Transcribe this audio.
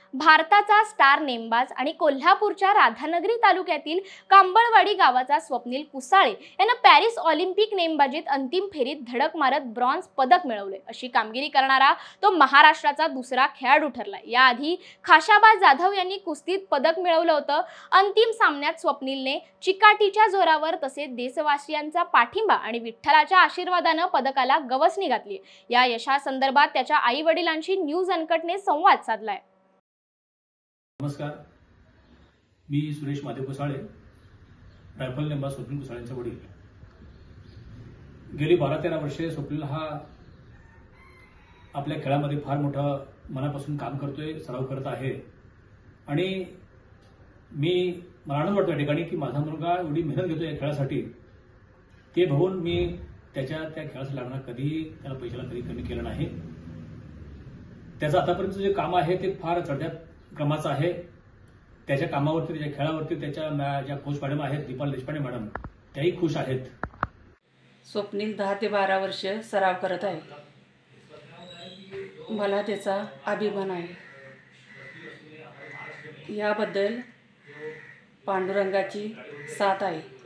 भारताचा स्टार नेमबाज आणि कोल्हापूरच्या राधानगरी तालुक्यातील कांबळवाडी गावाचा स्वप्नील कुसाळे यानं पॅरिस ऑलिम्पिक नेमबाजीत अंतिम फेरीत धडक मारत ब्रॉन्झ पदक मिळवले। अशी कामगिरी करणारा तो महाराष्ट्राचा दुसरा खेळाडू ठरलाय। याआधी खाशाबा जाधव यांनी कुस्तीत पदक मिळवलं होतं। अंतिम सामन्यात स्वप्नीलने चिकाटीच्या जोरावर तसेच देशवासियांचा पाठिंबा आणि विठ्ठलाच्या आशीर्वादानं पदकाला गवसणी घातली। या यशासंदर्भात त्याच्या आई वडिलांशी न्यूज अनकटने संवाद साधलाय। नमस्कार, मी सुरेश महादेव कुसाळे, रायफल नेमबाज स्वप्नील कुसाळेंचा वडील। गेली 12-13 वर्षे स्वप्नील हा आपल्या खेळामध्ये फार मोठा मनापासून काम करतोय, सराव करत आहे आणि मला आनंद वाटतो या ठिकाणी की माझा मुलगा एवढी मेहनत घेतो या खेळासाठी। ते बघून मी त्या खेळासाठी लागणार कधीही त्याला पैशाला कधी कमी केलं नाही। त्याचं आतापर्यंत जे काम आहे ते फार चढत्या क्रमाचं आहे। त्याच्या कामावरती, त्याच्या खेळावरती त्याच्या ज्या कोच मॅडम आहेत दीपाल देशपांडे मॅडम, त्याही खुश आहेत। स्वप्नील 10 ते 12 वर्ष सराव करत आहे। मला त्याचा अभिमान आहे। याबद्दल पांडुरंगाची साथ आहे।